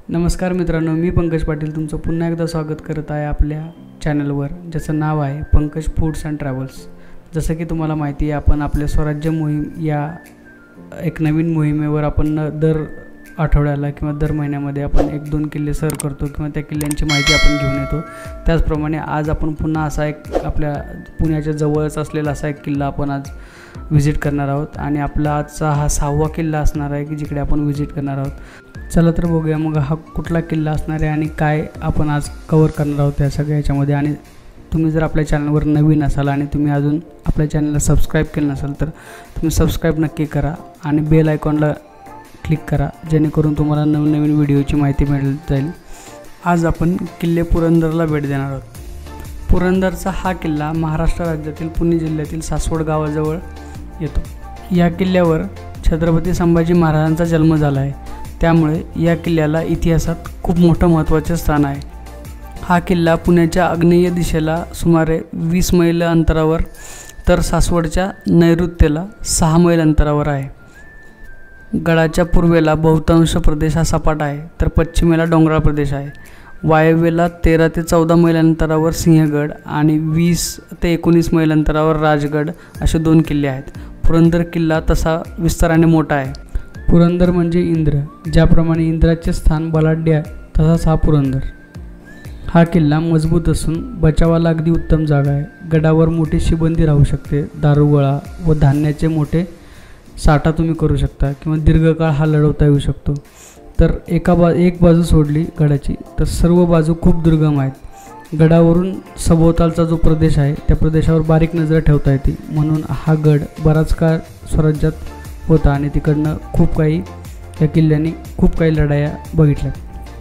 नमस्कार मित्रांनो, मी पंकज पाटील तुमचं पुन्हा एकदा स्वागत करत आहे आपल्या चॅनलवर, ज्याचं नाव आहे पंकज फूड्स अँड ट्रॅव्हल्स। जसं की तुम्हाला माहिती आहे, आपण आपल्या स्वराज्य मोहीम या एक नवीन मोहिमेवर आपण दर आठवड्याला किंवा दर महिन्यामध्ये आपण 1-2 किल्ले सर करतो किंवा त्या किल्ल्यांची माहिती आपण घेऊन येतो। त्याचप्रमाणे आज आपण पुन्हा असा एक आपल्या पुण्याच्या जवळच असलेला असा एक किल्ला आपण आज विजिट करणार आहोत आणि आपला आजचा हा 6वा किल्ला असणार आहे की जिकडे आपण विजिट करणार आहोत। चला तर बघूया मग हा कुठला किल्ला असणार आहे आणि काय आपण आज कव्हर करणार आहोत या सगळ्या याच्यामध्ये। आणि तुम्ही जर आपल्या चॅनलवर नवीन असाल आणि तुम्ही अजून आपल्या चॅनलला सबस्क्राईब केलं नसेल तर तुम्ही सबस्क्राईब नक्की करा आणि बेल आयकॉनला क्लिक करा, जेणेकरून तुम्हाला नवीन व्हिडिओची माहिती मिळत जाईल। आज आपण किल्ले पुरंदरला भेट देणार आहोत। पुरंदरचा हा किल्ला महाराष्ट्र राज्यातील पुणे जिल्ह्यातील सासवड गावाजवळ येतो। या किल्ल्यावर छत्रपती संभाजी महाराजांचा जन्म झाला आहे, त्यामुळे या किल्ल्याला इतिहासात खूप मोठं महत्त्वाचे स्थान आहे। हा किल्ला पुण्याच्या आग्नेय दिशेला सुमारे 20 मैल अंतरावर तर सासवडच्या नैऋत्येला 6 मैल अंतरावर आहे। गडाच्या पूर्वेला बहुतांश प्रदेश हा सपाट आहे तर पश्चिमेला डोंगराळ प्रदेश आहे। वायव्येला 13 ते 14 मैल अंतरावर सिंहगड आणि 20 ते 19 मैल अंतरावर राजगड असे 2 किल्ले आहेत। पुरंदर किल्ला तसा विस्ताराने मोठा आहे। पुरंदर म्हणजे इंद्र, ज्याप्रमाणे इंद्राचे स्थान बलाढ्य आहे तसाच हा पुरंदर। हा किल्ला मजबूत असून बचावाला अगदी उत्तम जागा आहे। गडावर मोठी शिबंदी राहू शकते, दारुगोळा व धान्याचे मोठे साठा तुम्ही करू शकता किंवा दीर्घकाळ हा लढवता येऊ शकतो। तर एक बाजू सोडली गडाची तर सर्व बाजू खूप दुर्गम आहेत। गडावरून सभोवतालचा जो प्रदेश आहे त्या प्रदेशावर बारीक नजर ठेवता येते, म्हणून हा गड बराच काळ स्वराज्यात होता आणि तिकडनं या किल्ल्याने खूप काही लढाया बघितल्या।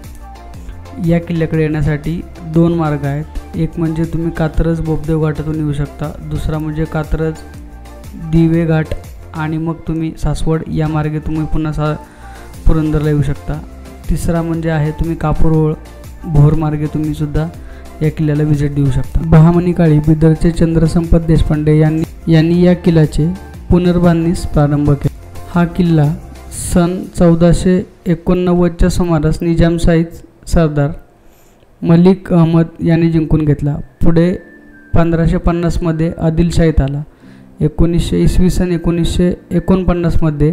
या किल्ल्याकडे येण्यासाठी 2 मार्ग आहेत। एक म्हणजे तुम्ही कात्रज बोपदेव घाटातून येऊ शकता, दुसरा म्हणजे कात्रज दिवे घाट आणि मग तुम्ही सासवड या मार्गे तुम्ही पुन्हा पुरंदरला येऊ शकता। तिसरा म्हणजे आहे तुम्ही कापूरहोळ भोर मार्गे तुम्ही सुद्धा या किल्ल्याला व्हिजिट देऊ शकता। बहामनी काळी बिदरचे चंद्रसंपत देशपांडे यांनी या किल्ल्याचे पुनर्बांधणीस प्रारंभ केला। हा किल्ला सन 1489च्या सुमारास निजामशाही सरदार मलिक अहमद यांनी जिंकून घेतला। पुढे 1550 मध्ये आदिलशाहीत आला। इसवी सन 1949 मध्ये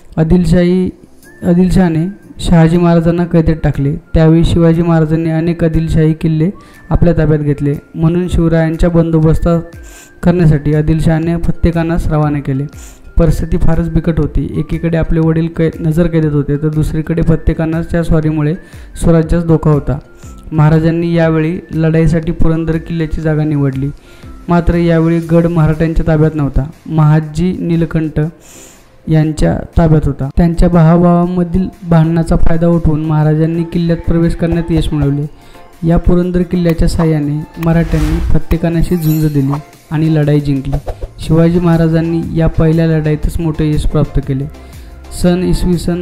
आदिलशाहाने शहाजी महाराजांना कैदेत टाकले। त्यावेळी शिवाजी महाराजांनी अनेक आदिलशाही किल्ले आपल्या ताब्यात घेतले, म्हणून शिवरायांच्या बंदोबस्त करण्यासाठी आदिलशाहाने फत्तेखानास रवाना केले। परिस्थिती फारच बिकट होती। एकीकडे आपले वडील नजर कैदेत होते तर दुसरीकडे फत्तेखानाच्या स्वारीमुळे स्वराज्यास धोका होता। महाराजांनी यावेळी लढाईसाठी पुरंदर किल्ल्याची जागा निवडली, मात्र यावेळी गड मराठ्यांच्या ताब्यात नव्हता, महादजी नीलकंठ यांच्या ताब्यात होता। त्यांच्या भावाभावांमधील भांडणाचा फायदा उठवून महाराजांनी किल्ल्यात प्रवेश करण्यात यश मिळवले। या पुरंदर किल्ल्याच्या साहाय्याने मराठ्यांनी फत्तेखानाशी झुंज दिली आणि लढाई जिंकली। शिवाजी महाराजांनी या पहिल्या लढाईतच मोठे यश प्राप्त केले। इसवी सन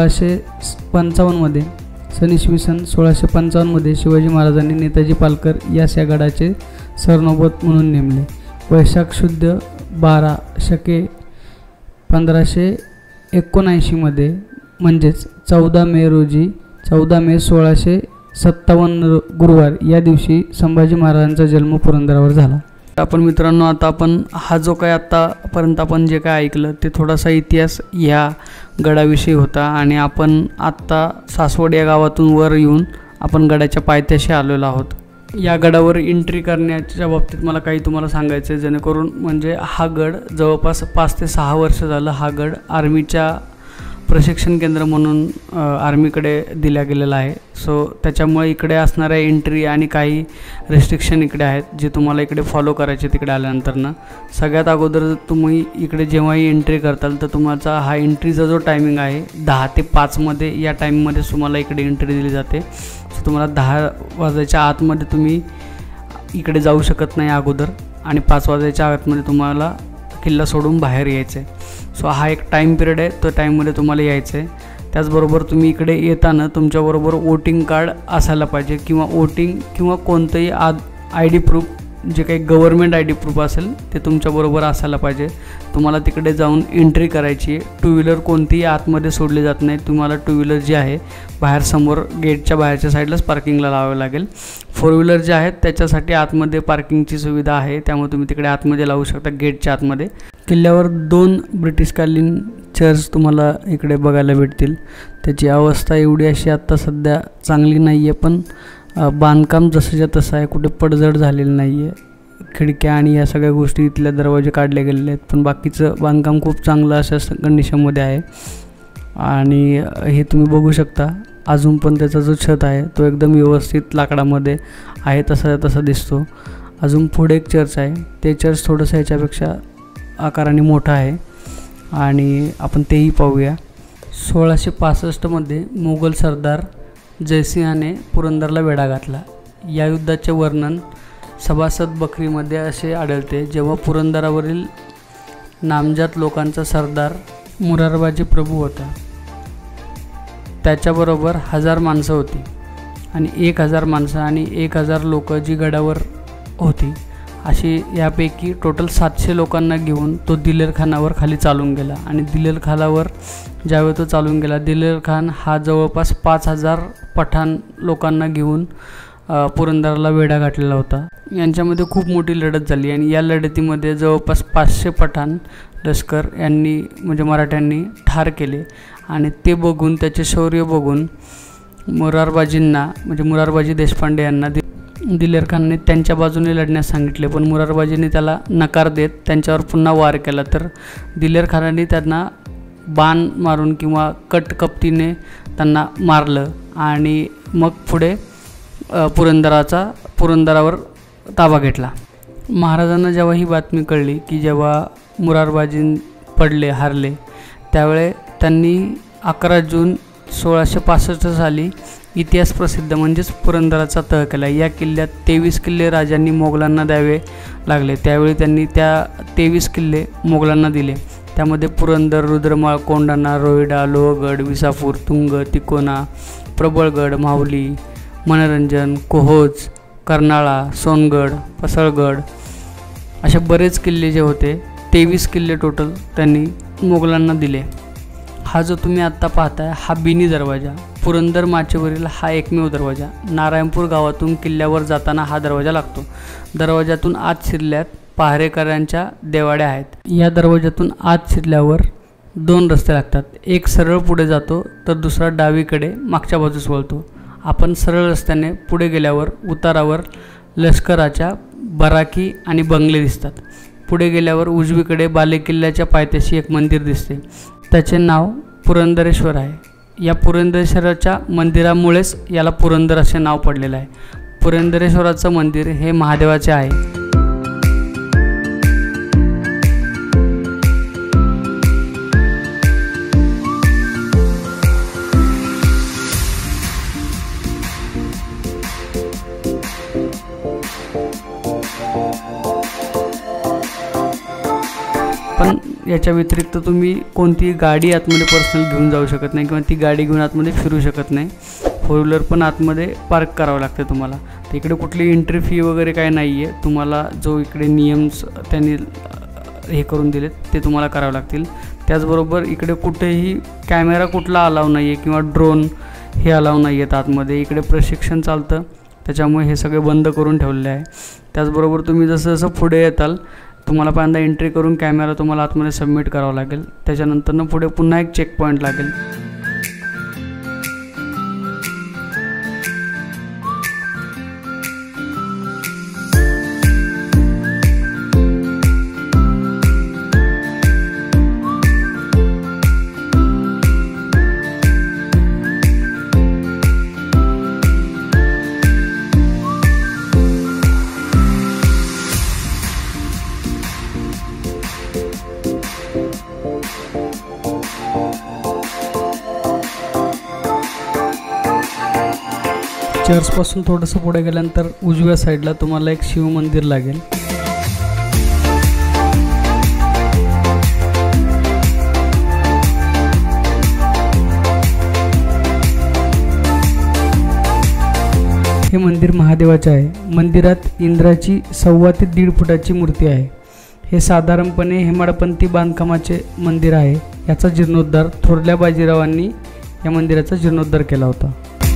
1655 मध्ये शिवाजी महाराजांनी नेताजी पालकर यास या गडाचे सरनौबत म्हणून नेमले। वैशाख शुद्ध 12 शके 1579 मध्ये म्हणजेच 14 मे 1657 गुरुवार या दिवशी संभाजी महाराजांचा जन्म पुरंदरावर झाला। आपण मित्रांनो, आपण हा जो काही आत्तापर्यंत आपण जे काय ऐकलं ते थोडासा इतिहास या गडाविषयी होता आणि आपण आत्ता सासवड या गावातून वर येऊन आपण गडाच्या पायथ्याशी आलेलो आहोत। या गडावर एंट्री करण्याच्या बाबतीत मला काही तुम्हाला सांगायचं आहे, जेणेकरून म्हणजे हा गड जवळपास 5 ते 6 वर्ष झालं हा गड आर्मीच्या प्रशिक्षण केंद्र म्हणून आर्मीकडे दिला गेलेला आहे। सो त्याच्यामुळे इकडे असणाऱ्या एंट्री आणि काही रेस्ट्रिक्शन इकडे आहेत जे तुम्हाला इकडे फॉलो करायचे तिकडे आल्यानंतरनं। सगळ्यात अगोदर तुम्ही इकडे जेव्हाही एंट्री करताल तर तुमचा हा एंट्रीचा जो टायमिंग आहे 10 ते 5 मध्ये या टाईममध्ये तुम्हाला इकडे एंट्री दिली जाते। सो तुम्हाला 10 वाजायच्या आतमध्ये तुम्ही इकडे जाऊ शकत नाही अगोदर आणि 5 वाजायच्या आतमध्ये तुम्हाला किल्ला सोडून बाहेर यायचं आहे। सो हा एक टाईम पिरियड आहे, तो टाईममध्ये तुम्हाला यायचं आहे। त्याचबरोबर तुम्ही इकडे येताना तुमच्याबरोबर वोटिंग कार्ड असायला पाहिजे किंवा कोणतंही ID प्रूफ जे काही गव्हर्नमेंट ID प्रूफ असेल ते तुमच्याबरोबर असायला पाहिजे। तुम्हाला तिकडे जाऊन एंट्री करायची आहे। टू व्हीलर कोणतीही आतमध्ये सोडली जात नाही। तुम्हाला टू व्हीलर जी आहे बाहेर समोर गेटच्या बाहेरच्या साईडलाच पार्किंगला लावावे लागेल। फोर व्हीलर जे आहेत त्याच्यासाठी आतमध्ये पार्किंगची सुविधा आहे, त्यामुळे तुम्ही तिकडे आतमध्ये लावू शकता गेटच्या आतमध्ये। किल्ल्यावर 2 ब्रिटिशकालीन चर्च तुम्हाला इकडे बघायला भेटतील। त्याची अवस्था एवढी अशी आत्ता सध्या चांगली नाही आहे, पण बांधकाम जसंच्या तसं आहे, कुठे पडझड झालेलं नाही आहे। खिडक्या आणि या सगळ्या गोष्टी इथल्या दरवाजे काढले गेलेले आहेत, पण बाकीचं बांधकाम खूप चांगलं अशा कंडिशनमध्ये आहे। आणि हे तुम्ही बघू शकता अजून पण त्याचा जो छत आहे तो एकदम व्यवस्थित लाकडामध्ये आहे, तसा दिसतो। अजून पुढे एक चर्च आहे, ते चर्च थोडंसं ह्याच्यापेक्षा आकाराने मोठा आहे आणि आपण तेही पाहूया। 1665 मध्ये मोगल सरदार जयसिंहाने पुरंदरला वेढा घातला। या युद्धाचे वर्णन सभासद बकरीमध्ये असे आढळते, जेव्हा पुरंदरावरील नामजात लोकांचा सरदार मुरारबाजी प्रभू होता, त्याच्याबरोबर 1000 माणसं होती आणि 1000 माणसं आणि 1000 लोक जी गडावर होती, अशी यापैकी टोटल 700 लोकांना घेऊन तो दिलेर खानावर खाली चालून गेला। आणि दिलेर खानावर ज्यावेळी तो चालून गेला, दिलेर खान हा जवळपास 5000 पठाण लोकांना घेऊन पुरंदरला वेढा घातलेला होता। यांच्यामध्ये खूप मोठी लढत झाली आणि या लढतीमध्ये जवळपास 500 पठाण लष्कर यांनी म्हणजे मराठ्यांनी ठार केले। आणि ते बघून, त्याचे शौर्य बघून मुरारबाजींना म्हणजे मुरारबाजी देशपांडे यांना दिलेर खानने त्यांच्या बाजूने लढण्यास सांगितले, पण मुरारबाजींनी त्याला नकार देत त्यांच्यावर पुन्हा वार केला। तर दिलेर खानाने त्यांना बाण मारून किंवा कटकप्तीने त्यांना मारलं आणि मग पुढे पुरंदरावर ताबा घेतला। महाराजांना जेव्हा ही बातमी कळली की जेव्हा मुरारबाजी हारले, त्यावेळे त्यांनी 11 जून 1665 साली इतिहास प्रसिद्ध म्हणजेच पुरंदराचा तह केला। या किल्ल्यात 23 किल्ले राजांनी मोगलांना द्यावे लागले, त्यावेळी त्यांनी त्या 23 किल्ले मोगलांना दिले। त्यामध्ये पुरंदर, रुद्रमाळ, कोंढाणा, रोहिडा, लोहगड, विसापूर, तुंग, तिकोना, प्रबळगड, माहुली, मनोरंजन, कोहोज, कर्नाळा, सोनगड, पसळगड असे बरेच किल्ले जे होते 23 किल्ले टोटल त्यांनी मोगलांना दिले। हा जो तुम्ही आत्ता पाहताय हा बिनी दरवाजा, पुरंदर माचेवरील हा एकमेव दरवाजा। नारायणपूर गावातून किल्ल्यावर जाताना हा दरवाजा लागतो। दरवाजातून आत शिरल्यात पहारेकऱ्यांच्या देवाड्या आहेत। या दरवाजातून आत शिरल्यावर 2 रस्ते लागतात, एक सरळ पुढे जातो तर दुसरा डावीकडे मागच्या बाजूस वळतो। आपण सरळ रस्त्याने पुढे गेल्यावर उतारावर लष्कराच्या बराकी आणि बंगले दिसतात। पुढे गेल्यावर उजवीकडे बालेकिल्ल्याच्या पायथ्याशी एक मंदिर दिसते, त्याचे नाव पुरंदरेश्वर आहे। या पुरंदरेश्वराच्या मंदिरामुळेच याला पुरंदर असे नाव पडलेले आहे। पुरंदरेश्वराचं मंदिर हे महादेवाचे आहे। पण याच्या व्यतिरिक्त तुम्ही कोणती गाडी आतमध्ये पर्सनल घेऊन जाऊ शकत नाही किंवा ती गाडी घेऊन आतमध्ये फिरू शकत नाही। फोर व्हीलर पण आतमध्ये पार्क करावं लागते तुम्हाला। तर इकडे कुठली एंट्री फी वगैरे काय नाही आहे, तुम्हाला जो इकडे नियम्स त्यांनी हे करून दिलेत ते तुम्हाला करावं लागतील। त्याचबरोबर इकडे कुठेही कॅमेरा कुठला अलाव नाही आहे किंवा ड्रोन हे अलाव नाही आहेत आतमध्ये। इकडे प्रशिक्षण चालतं, त्याच्यामुळे हे सगळे बंद करून ठेवले आहे। त्याचबरोबर तुम्ही जसं जसं पुढे येताल तुम्हाला पहिल्यांदा एंट्री करून कॅमेरा तुम्हाला आतमध्ये सबमिट करावा लागेल, त्याच्यानंतरनं पुढे पुन्हा एक चेक पॉईंट लागेल। चर्चपासून थोडंसं पुढे गेल्यानंतर उजव्या साईडला तुम्हाला एक शिव मंदिर लागेल। हे मंदिर महादेवाचे आहे. मंदिरात इंद्राची 1.25 ते 1.5 फुटाची मूर्ती आहे. हे साधारणपणे हेमाडपंथी बांधकामाचे मंदिर आहे. याचा जीर्णोद्धार थोरल्या बाजीरावांनी या मंदिराचा जीर्णोद्धार केला होता.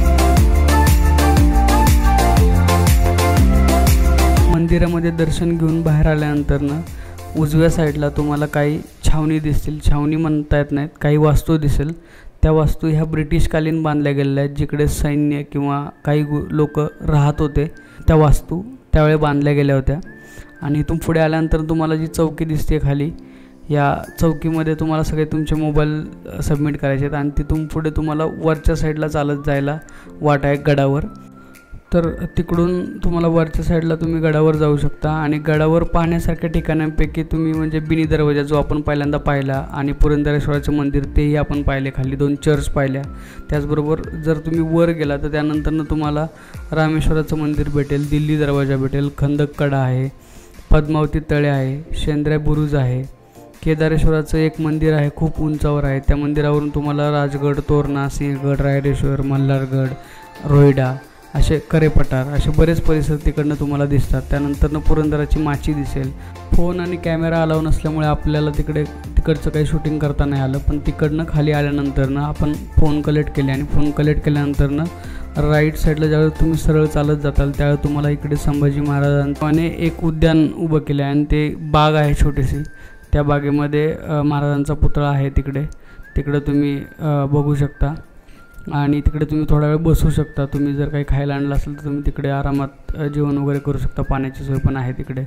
मंदिरामध्ये दर्शन घेऊन बाहेर आल्यानंतर उजव्या साईडला तुम्हाला काही छावणी दिसतील. छावणी म्हणता येत नाहीत, काही वास्तू दिसेल. त्या वास्तू ह्या ब्रिटिशकालीन बांधल्या गेलेल्या आहेत. जिकडे सैन्य किंवा काही लोक राहत होते त्या वास्तू त्यावेळी बांधल्या गेल्या होत्या. आणि इथून पुढे आल्यानंतर तुम्हाला जी चौकी दिसते खाली, या चौकीमध्ये तुम्हाला सगळे तुमचे मोबाईल सबमिट करायचे आहेत. आणि तिथून पुढे तुम्हाला वरच्या साईडला चालत जायला वाट आहे गडावर. तर तिकडून तुम्हाला वरच्या साईडला तुम्ही गडावर जाऊ शकता. आणि गडावर पाहण्यासारख्या ठिकाणांपैकी तुम्ही म्हणजे बिनी दरवाजा जो आपण पहिल्यांदा पाहिला, आणि पुरंदरेश्वराचं मंदिर तेही आपण पाहिले. खाली 2 चर्च पाहिल्या. त्याचबरोबर जर तुम्ही वर गेला तर त्यानंतरनं तुम्हाला रामेश्वराचं मंदिर भेटेल, दिल्ली दरवाजा भेटेल, खंदक कडा आहे, पद्मावती तळे आहे, शेंद्र्या बुरुज आहे, केदारेश्वराचं एक मंदिर आहे, खूप उंचावर आहे. त्या मंदिरावरून तुम्हाला राजगड, तोरणा, सिंहगड, रायरेश्वर, मल्हारगड, रोहिडा असे करेपठार असे बरेच परिसर तिकडनं तुम्हाला दिसतात. त्यानंतरनं पुरंदराची माची दिसेल. फोन आणि कॅमेरा अलाव नसल्यामुळे आपल्याला तिकडचं काही शूटिंग करता नाही आलं. पण तिकडनं खाली आल्यानंतरनं आपण फोन कलेक्ट केले. आणि फोन कलेक्ट केल्यानंतरनं राईट साईडला ज्यावेळेस तुम्ही सरळ चालत जाताल त्यावेळेस तुम्हाला इकडे संभाजी महाराजांनी एक उद्यान उभं केलं आहे. आणि ते बाग आहे छोटीशी. त्या बागेमध्ये महाराजांचा पुतळा आहे. तिकडे तुम्ही बघू शकता. आणि तिकडे तुम्ही थोडा वेळ बसू शकता. तुम्ही जर काही खायला आणलं असेल तर तुम्ही तिकडे आरामात जेवण वगैरे करू शकता. पाण्याची सोय पण आहे तिकडे.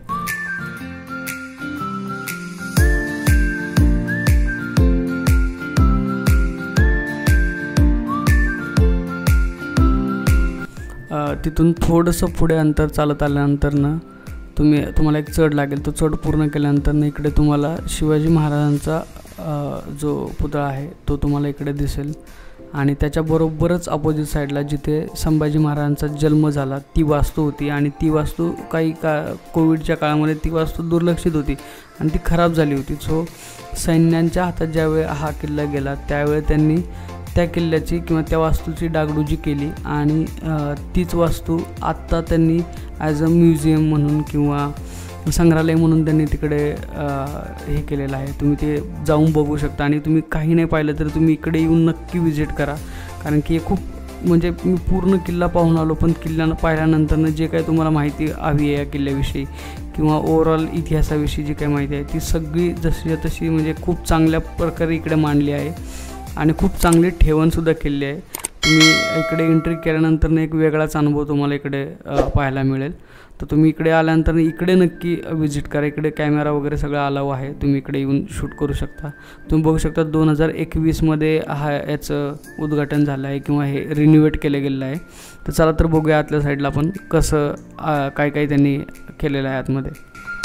तिथून थोडंसं पुढे अंतर चालत आल्यानंतरनं तुम्हाला एक चढ लागेल. तो चढ पूर्ण केल्यानंतरनं इकडे तुम्हाला शिवाजी महाराजांचा जो पुतळा आहे तो तुम्हाला इकडे दिसेल. आणि त्याच्याबरोबरच अपोजिट साईडला जिथे संभाजी महाराजांचा जन्म झाला ती वास्तू होती. आणि ती वास्तू कोविडच्या काळामध्ये ती वास्तू दुर्लक्षित होती आणि ती खराब झाली होती. सो सैन्यांच्या हातात ज्यावेळी हा किल्ला गेला त्यावेळी त्यांनी त्या किल्ल्याची किंवा त्या वास्तूची डागडुजी केली. आणि तीच वास्तू आत्ता त्यांनी ॲज अ म्युझियम म्हणून किंवा संग्रहालय म्हणून त्यांनी तिकडे हे केलेलं आहे. तुम्ही ते जाऊन बघू शकता. आणि तुम्ही काही नाही पाहिलं तर तुम्ही इकडे येऊन नक्की विजिट करा. कारण की हे खूप म्हणजे मी पूर्ण किल्ला पाहून आलो, पण किल्ल्यानं पाहिल्यानंतरनं जे काही तुम्हाला माहिती हवी आहे या किल्ल्याविषयी किंवा ओव्हरऑल इतिहासाविषयी जी काही माहिती आहे ती सगळी जशी तशी म्हणजे खूप चांगल्या प्रकारे इकडे मांडली आहे. आणि खूप चांगली ठेवणसुद्धा केली आहे. तुम्ही इकडे एंट्री केल्यानंतर एक वेगळाच अनुभव तुम्हाला इकडे पाहायला मिळेल. तर तुम्ही इकडे आल्यानंतर इकडे नक्की विजिट करा. इकडे कॅमेरा वगैरे सगळं अलाव आहे. तुम्ही इकडे येऊन शूट करू शकता. तुम्ही बघू शकता 2021मध्ये याचं उद्घाटन झालं आहे किंवा हे रिन्युवेट केलं गेलं आहे. तर चला तर बघूया आतल्या साईडला पण कसं काय त्यांनी केलेलं आहे आतमध्ये.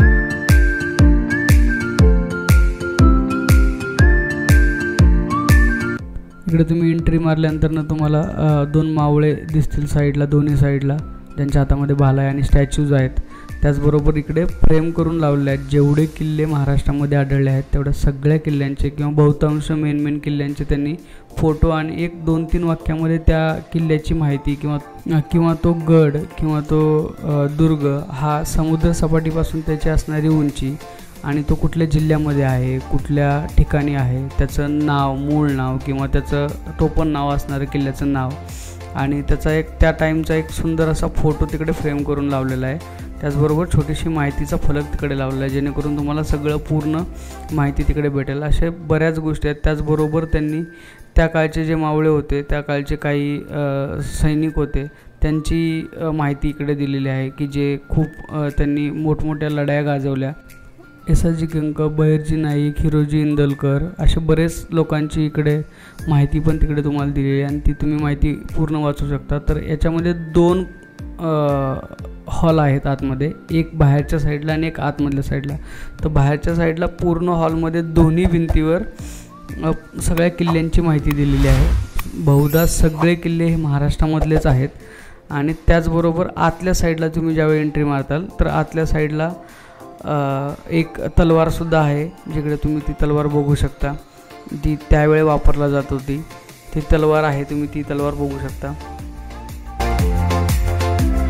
इकडे तुम्ही एंट्री मारल्यानंतर तुम्हाला 2 मावळे दिसतील साईडला, दोन्ही साईडला, ज्यांच्या हातामध्ये भाला आहे आणि स्टॅच्यूज आहेत. त्याचबरोबर इकडे फ्रेम करून लावलेले आहेत. जेवढे किल्ले महाराष्ट्रामध्ये आढळले आहेत तेवढ्या सगळ्या किल्ल्यांचे किंवा बहुतांश मेन किल्ल्यांचे त्यांनी फोटो आणि 1-2-3 वाक्यामध्ये त्या किल्ल्याची माहिती किंवा तो गड किंवा तो दुर्ग हा समुद्र सपाटीपासून त्याची असणारी उंची आणि तो कुठल्या जिल्ह्यामध्ये आहे, कुठल्या ठिकाणी आहे, त्याचं नाव, मूळ नाव किंवा त्याचं टोपण नाव असणारं किल्ल्याचं नाव आणि त्याचा एक त्या टाईमचा एक सुंदर असा फोटो तिकडे फ्रेम करून लावलेला आहे. त्याचबरोबर छोटीशी माहितीचा फलक तिकडे लावलेला आहे जेणेकरून तुम्हाला सगळं पूर्ण माहिती तिकडे भेटेल. असे बऱ्याच गोष्टी आहेत. त्याचबरोबर त्यांनी त्या काळचे जे मावळे होते, त्या काळचे काही सैनिक होते, त्यांची माहिती इकडे दिलेली आहे की जे खूप त्यांनी मोठमोठ्या लढाया गाजवल्या. येसाजी कंक, बहिर्जी नाईक, हिरोजी इंदलकर असे बरेच लोकांची इकडे माहिती पण तिकडे तुम्हाला दिलेली आहे आणि ती तुम्ही माहिती पूर्ण वाचू शकता. तर याच्यामध्ये 2 हॉल आहेत आतमध्ये, एक बाहेरच्या साईडला आणि एक आतमधल्या साईडला. तर बाहेरच्या साईडला पूर्ण हॉलमध्ये दोन्ही भिंतीवर सगळ्या किल्ल्यांची माहिती दिलेली आहे. बहुधा सगळे किल्ले हे महाराष्ट्रामधलेच आहेत. आणि त्याचबरोबर आतल्या साईडला तुम्ही ज्यावेळी एंट्री मारताल तर आतल्या साईडला एक तलवारसुद्धा आहे, जिकडे तुम्ही ती तलवार बघू शकता. ती त्यावेळी वापरला जात होती, ती तलवार आहे, तुम्ही ती तलवार बघू शकता.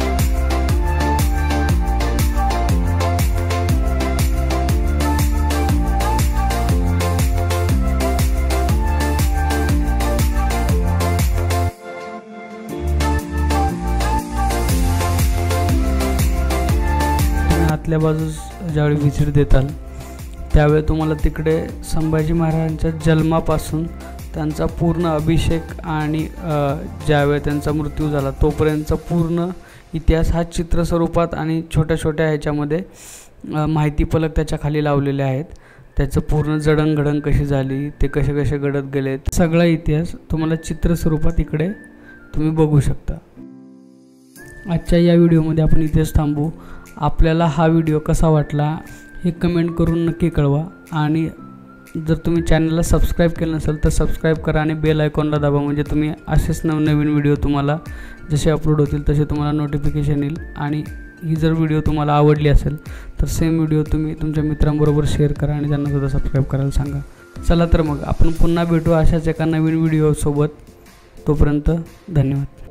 आतल्या बाजूस ज्यावेळी व्हिजिट देताल त्यावेळी तुम्हाला तिकडे संभाजी महाराजांच्या जन्मापासून त्यांचा पूर्ण अभिषेक आणि ज्यावेळी त्यांचा मृत्यू झाला तोपर्यंतचा पूर्ण इतिहास हा चित्रस्वरूपात आणि छोट्या छोट्या ह्याच्यामध्ये माहिती फलक त्याच्या खाली लावलेले आहेत. त्याचं पूर्ण जडणघडण कशी झाली, ते कसे कसे घडत गेले, सगळा इतिहास तुम्हाला चित्रस्वरूपात इकडे तुम्ही बघू शकता. आजच्या या व्हिडिओमध्ये आपण इथेच थांबू. आपल्याला हा व्हिडिओ कसा वाटला हे कमेंट करून नक्की कळवा. आणि जर तुम्ही चॅनलला सबस्क्राईब केलं नसेल तर सबस्क्राईब करा आणि बेल आयकॉनला दाबा, म्हणजे तुम्ही असेच नवनवीन व्हिडिओ तुम्हाला जसे अपलोड होतील तसे तुम्हाला नोटिफिकेशन येईल. आणि ही जर व्हिडिओ तुम्हाला आवडली असेल तर सेम व्हिडिओ तुम्ही तुमच्या मित्रांबरोबर शेअर करा आणि त्यांनासुद्धा सबस्क्राईब करायला सांगा. चला तर मग आपण पुन्हा भेटू अशाच एका नवीन व्हिडिओसोबत. तोपर्यंत धन्यवाद.